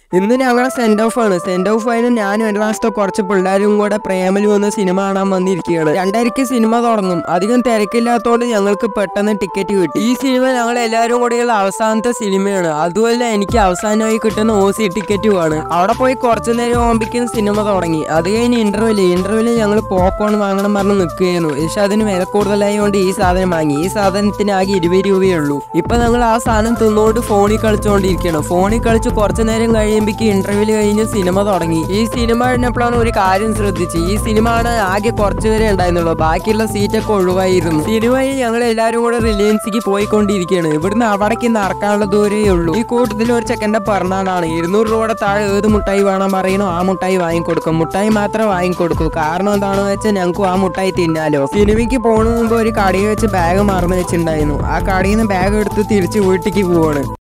ഇന്ന് ഞങ്ങളുടെ send off ആണ്. സെൻഡ് ഓഫ് ആയിരുന്നു ഞാനും ഒരു മാസത്തെ കുറച്ച് പിള്ളേരും കൂടെ പ്രേമലു വന്ന് സിനിമ കാണാൻ വന്നിരിക്കുകയാണ്. 2:30 സിനിമ തുടങ്ങും. അധികം തിരക്കില്ലാത്തതുകൊണ്ട് ഞങ്ങൾക്ക് പെട്ടെന്ന് ടിക്കറ്റ് കിട്ടി. ഈ സിനിമ ഞങ്ങൾ എല്ലാവരും കൂടെയുള്ള അവസാനത്തെ സിനിമയാണ്. അതുപോലെ എനിക്ക് അവസാനമായി കിട്ടുന്ന OC ടിക്കറ്റുമാണ്. അവിടെ പോയി കുറച്ചു നേരം ആകുമ്പോഴേക്കും സിനിമ തുടങ്ങി. അത് കഴിഞ്ഞ് ഇന്റർവെല് ഞങ്ങൾ പോപ്കോൺ വാങ്ങണം പറഞ്ഞ് നിൽക്കുകയായിരുന്നു. പക്ഷെ അതിന് വില കൂടുതലായതുകൊണ്ട് ഈ സാധനം വാങ്ങി. ഈ സാധനത്തിന് ആകെ 20 രൂപയേ ഉള്ളൂ. ഇപ്പൊ ഞങ്ങൾ ആ സാധനം തിന്നുകൊണ്ട് ഫോണിൽ കളിച്ചുകൊണ്ടിരിക്കണം. ഫോണിൽ കളിച്ച് കുറച്ചു നേരം കഴിയുമ്പോഴേക്കും ഇന്റർവ്യൂല് കഴിഞ്ഞ് സിനിമ തുടങ്ങി. ഈ സിനിമ കഴിഞ്ഞപ്പോഴാണ് ഒരു കാര്യം ശ്രദ്ധിച്ച്. ഈ സിനിമ ആണ് ആകെ കുറച്ചു പേരെ ഉണ്ടായിരുന്നുള്ളൂ. ബാക്കിയുള്ള സീറ്റൊക്കെ ഒഴിവായിരുന്നു. സിനിമയിൽ ഞങ്ങൾ എല്ലാവരും കൂടെ റിലയൻസിക്ക് പോയിക്കൊണ്ടിരിക്കുകയാണ്. ഇവിടുന്ന് അവിടേക്ക് നടക്കാനുള്ള ദൂരേ ഉള്ളൂ. ഈ കൂട്ടത്തിൽ ഒരു ചെക്കൻ്റെ പിറന്നാളാണ്. 200 രൂപയുടെ താഴെ ഏത് മുട്ടായി വേണം പറയണോ ആ മുട്ടായി വാങ്ങിക്കൊടുക്കും. മുട്ടായി മാത്രം വാങ്ങിക്കൊടുക്കൂ. കാരണം എന്താണെന്ന് വെച്ചാൽ ഞങ്ങൾക്ക് ആ മുട്ടായി തിന്നാലോ. സിനിമയ്ക്ക് പോകുന്ന മുമ്പ് ഒരു കടയിൽ വെച്ച് ബാഗ് മറന്നു വെച്ചിട്ടുണ്ടായിരുന്നു. ആ കടയിൽ നിന്ന് ബാഗ് എടുത്ത് തിരിച്ച് വീട്ടിലേക്ക് പോവാണ്.